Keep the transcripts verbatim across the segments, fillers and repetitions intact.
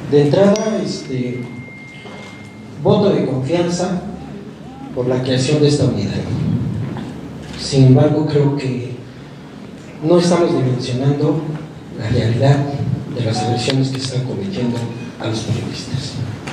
De entrada, este, voto de confianza por la creación de esta unidad. Sin embargo, creo que no estamos dimensionando la realidad de las agresiones que se están cometiendo a los periodistas.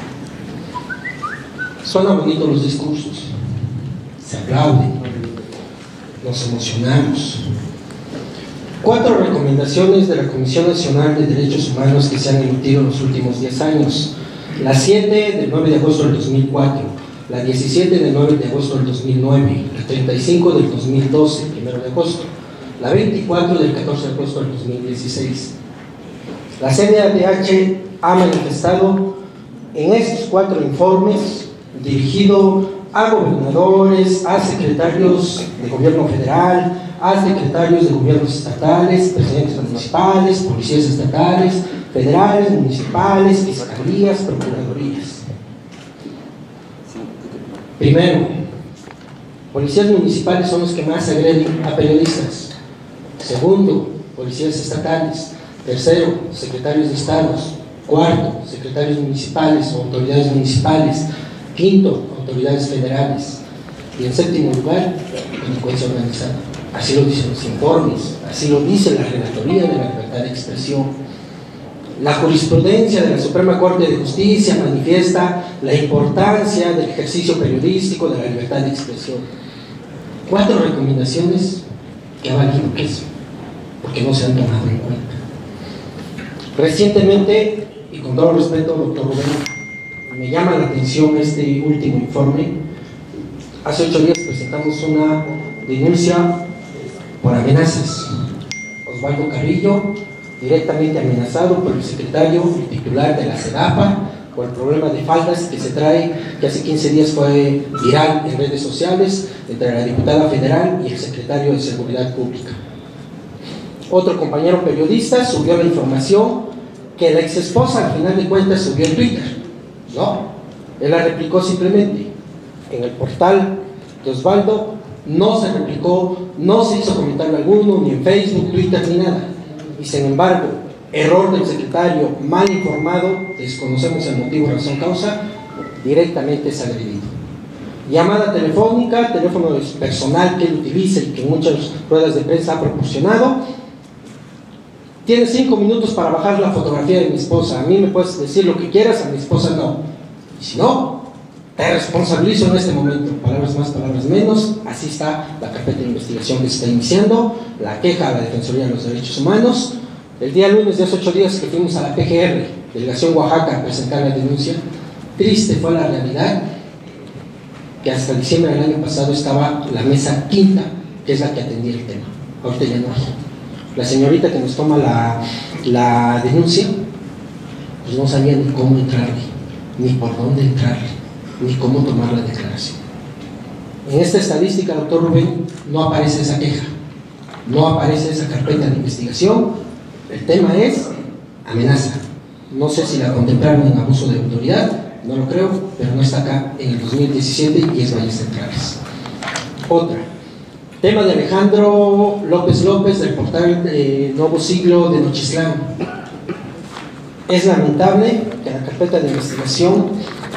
Suenan bonitos los discursos, se aplauden, nos emocionamos. Cuatro recomendaciones de la Comisión Nacional de Derechos Humanos que se han emitido en los últimos diez años. La siete del nueve de agosto del dos mil cuatro, la diecisiete del nueve de agosto del dos mil nueve, la treinta y cinco del dos mil doce, primero de agosto, la veinticuatro del catorce de agosto del dos mil dieciséis. La C N D H ha manifestado en estos cuatro informes, dirigido a gobernadores, a secretarios de gobierno federal, a secretarios de gobiernos estatales, presidentes municipales, policías estatales, federales, municipales, fiscalías, procuradurías. Primero, policías municipales son los que más agreden a periodistas. Segundo, policías estatales. Tercero, secretarios de estados. Cuarto, secretarios municipales o autoridades municipales. Quinto, autoridades federales. Y en séptimo lugar, delincuencia organizada. Así lo dicen los informes, así lo dice la Relatoría de la Libertad de Expresión. La jurisprudencia de la Suprema Corte de Justicia manifiesta la importancia del ejercicio periodístico de la libertad de expresión. Cuatro recomendaciones que ha valido queso, porque no se han tomado en cuenta. Recientemente, y con todo respeto, doctor Rubén, me llama la atención este último informe. Hace ocho días presentamos una denuncia por amenazas. Osvaldo Carrillo, directamente amenazado por el secretario y titular de la SEDAPA por el problema de faldas que se trae, que hace quince días fue viral en redes sociales entre la diputada federal y el secretario de Seguridad Pública. Otro compañero periodista subió la información que la ex esposa al final de cuentas subió en Twitter. No, él la replicó simplemente. En el portal de Osvaldo no se replicó, no se hizo comentario alguno, ni en Facebook, Twitter, ni nada. Y sin embargo, error del secretario, mal informado, desconocemos el motivo, razón, causa, directamente es agredido. Llamada telefónica, teléfono personal que él utiliza y que en muchas ruedas de prensa ha proporcionado. Tienes cinco minutos para bajar la fotografía de mi esposa. A mí me puedes decir lo que quieras, a mi esposa no. Y si no, te responsabilizo en este momento. Palabras más, palabras menos. Así está la carpeta de investigación que se está iniciando. La queja a la Defensoría de los Derechos Humanos. El día lunes de hace ocho días que fuimos a la P G R, Delegación Oaxaca, a presentar la denuncia, triste fue la realidad que hasta diciembre del año pasado estaba la mesa quinta, que es la que atendía el tema. Ahorita ya no hay. La señorita que nos toma la, la denuncia, pues no sabía ni cómo entrarle, ni por dónde entrarle, ni cómo tomar la declaración. En esta estadística, doctor Rubén, no aparece esa queja, no aparece esa carpeta de investigación. El tema es amenaza. No sé si la contemplaron en abuso de autoridad, no lo creo, pero no está acá en el dos mil diecisiete y es Valles Centrales. Otra, tema de Alejandro López López del portal eh, Nuevo Siglo de Nochistlán. Es lamentable que la carpeta de investigación,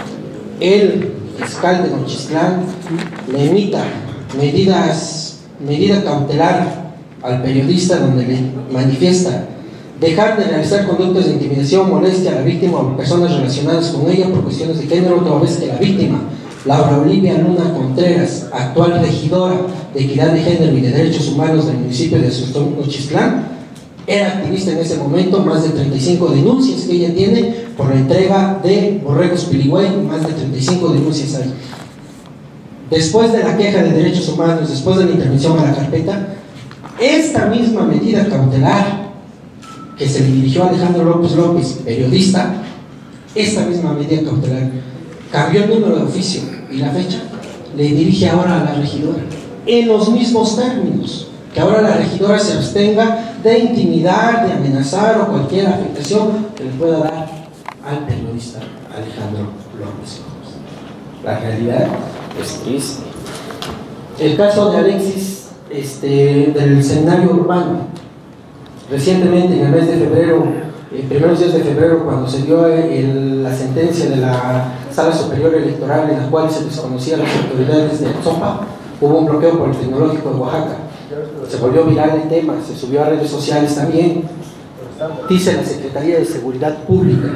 el fiscal de Nochistlán le emita medidas, medida cautelar al periodista donde le manifiesta dejar de realizar conductas de intimidación, molestia a la víctima o personas relacionadas con ella por cuestiones de género, toda vez que la víctima, Laura Olivia Luna Contreras, actual regidora de Equidad de Género y de Derechos Humanos del municipio de Asunción, Nochistlán, era activista en ese momento. Más de treinta y cinco denuncias que ella tiene por la entrega de borregos Piligüey, más de treinta y cinco denuncias hay. Después de la queja de derechos humanos, después de la intervención a la carpeta, esta misma medida cautelar que se le dirigió a Alejandro López López, periodista, esta misma medida cautelar cambió el número de oficio y la fecha, le dirige ahora a la regidora en los mismos términos, que ahora la regidora se abstenga de intimidar, de amenazar o cualquier afectación que le pueda dar al periodista Alejandro López López. La realidad es triste. El caso de Alexis este, del seminario urbano. Recientemente, en el mes de febrero, en primeros días de febrero, cuando se dio el, la sentencia de la Sala Superior Electoral en la cual se desconocían las autoridades de Atzompa, hubo un bloqueo por el Tecnológico de Oaxaca. Se volvió viral el tema, se subió a redes sociales también. Dice la Secretaría de Seguridad Pública: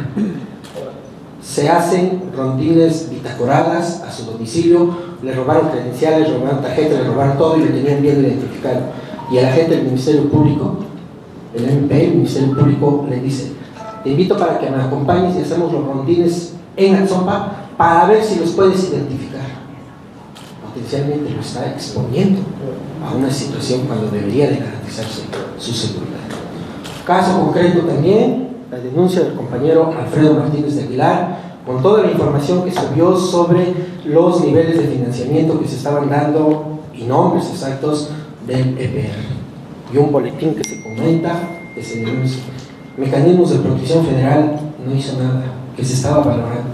se hacen rondines bitacoradas a su domicilio, le robaron credenciales, le robaron tarjetas, le robaron todo y lo tenían bien identificado. Y el agente del Ministerio Público, el M P, el Ministerio Público, le dice: te invito para que me acompañes y hacemos los rondines en Atzompa para ver si los puedes identificar. Potencialmente lo está exponiendo a una situación cuando debería de garantizarse su seguridad. Caso concreto también, la denuncia del compañero Alfredo Martínez de Aguilar, con toda la información que subió sobre los niveles de financiamiento que se estaban dando y nombres exactos del E P R. Y un boletín que se comenta, que se denuncia. Mecanismos de Protección Federal no hizo nada, que se estaba valorando.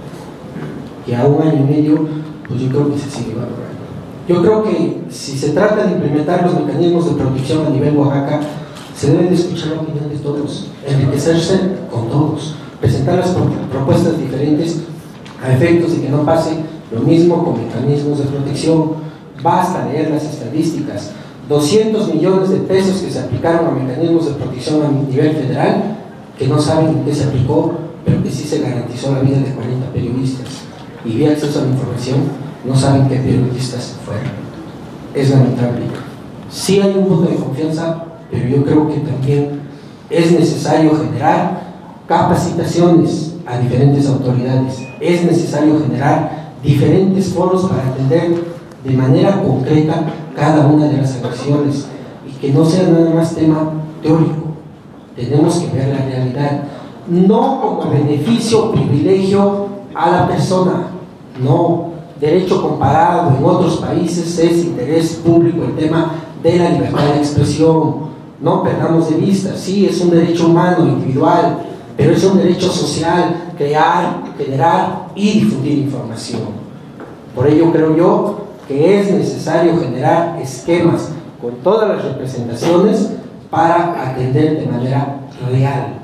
Y a un año y medio, pues yo creo que se sigue valorando. Yo creo que si se trata de implementar los mecanismos de protección a nivel Oaxaca, se debe de escuchar la opinión de todos, enriquecerse con todos, presentar las propuestas diferentes a efectos de que no pase lo mismo con mecanismos de protección. Basta leer las estadísticas. doscientos millones de pesos que se aplicaron a mecanismos de protección a nivel federal, que no saben en qué se aplicó, pero que sí se garantizó la vida de cuarenta periodistas. Y vía acceso a la información, no saben qué periodistas fueron. Es lamentable. Sí hay un punto de confianza, pero yo creo que también es necesario generar capacitaciones a diferentes autoridades. Es necesario generar diferentes foros para atender de manera concreta cada una de las acciones y que no sea nada más tema teórico. Tenemos que ver la realidad, no como beneficio o privilegio a la persona, no. Derecho comparado en otros países es interés público el tema de la libertad de expresión. No perdamos de vista, sí, es un derecho humano, individual, pero es un derecho social, crear, generar y difundir información. Por ello creo yo que es necesario generar esquemas con todas las representaciones para atender de manera real,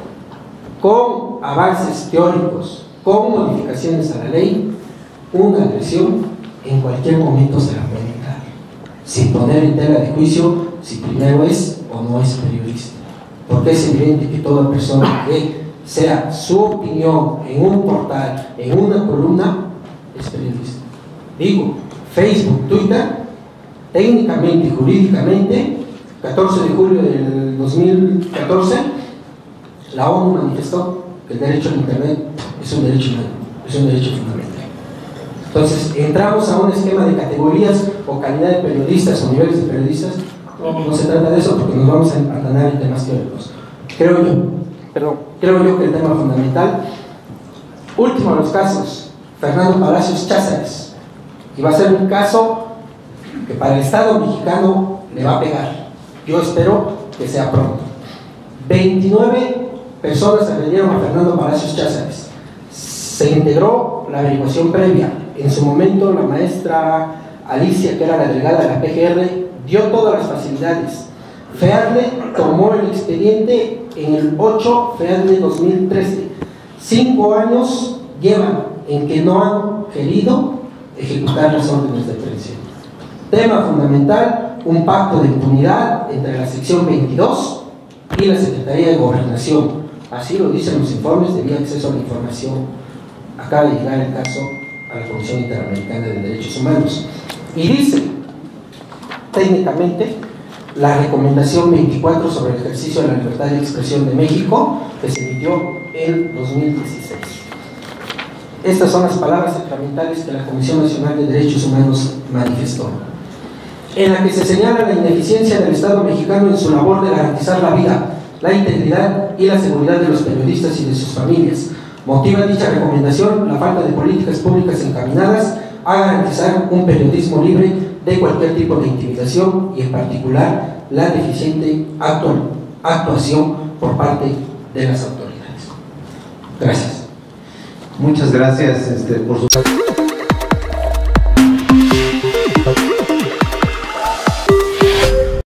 con avances teóricos, con modificaciones a la ley. Una agresión en cualquier momento se la puede dar, sin poner en tela de juicio si primero es o no es periodista, porque es evidente que toda persona que sea su opinión en un portal, en una columna, es periodista. Digo, Facebook, Twitter, técnicamente y jurídicamente, catorce de julio del dos mil catorce, la ONU manifestó que el derecho al Internet es un derecho humano, es un derecho fundamental. Entonces, entramos a un esquema de categorías o calidad de periodistas o niveles de periodistas. No, no se trata de eso porque nos vamos a empantanar en temas teóricos. Creo yo, perdón, creo yo que el tema fundamental, último de los casos, Fernando Palacios Cázares, y va a ser un caso que para el Estado mexicano le va a pegar. Yo espero que sea pronto. veintinueve personas agredieron a Fernando Palacios Cázares. Se integró la averiguación previa. En su momento la maestra Alicia, que era la delegada de la P G R, dio todas las facilidades. FEADLE tomó el expediente en el ocho FEADLE dos mil trece. Cinco años llevan en que no han querido ejecutar las órdenes de aprehensión. Tema fundamental, un pacto de impunidad entre la sección veintidós y la Secretaría de Gobernación. Así lo dicen los informes de vía acceso a la información. Acaba de llegar el caso a la Comisión Interamericana de Derechos Humanos. Y dice, técnicamente, la recomendación veinticuatro sobre el ejercicio de la libertad de expresión de México, que se emitió en dos mil dieciséis. Estas son las palabras sacramentales que la Comisión Nacional de Derechos Humanos manifestó, en la que se señala la ineficiencia del Estado mexicano en su labor de garantizar la vida, la integridad y la seguridad de los periodistas y de sus familias. Motiva dicha recomendación la falta de políticas públicas encaminadas a garantizar un periodismo libre de cualquier tipo de intimidación y en particular la deficiente actuación por parte de las autoridades. Gracias. Muchas gracias este, por su...